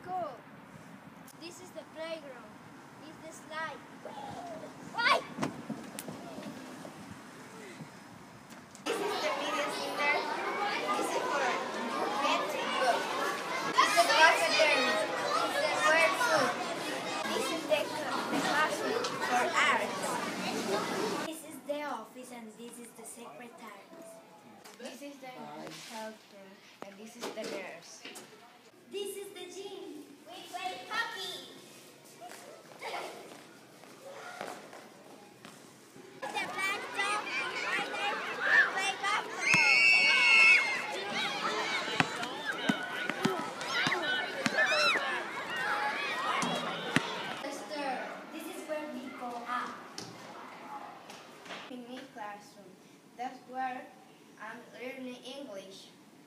Cool. This is the playground. This is the slide. Why? This is the media center. This is for pet book. This is the cafeteria. This is the word food. This is the classroom for art. This is the office and this is the secretary. This is the health room and this is the nurse.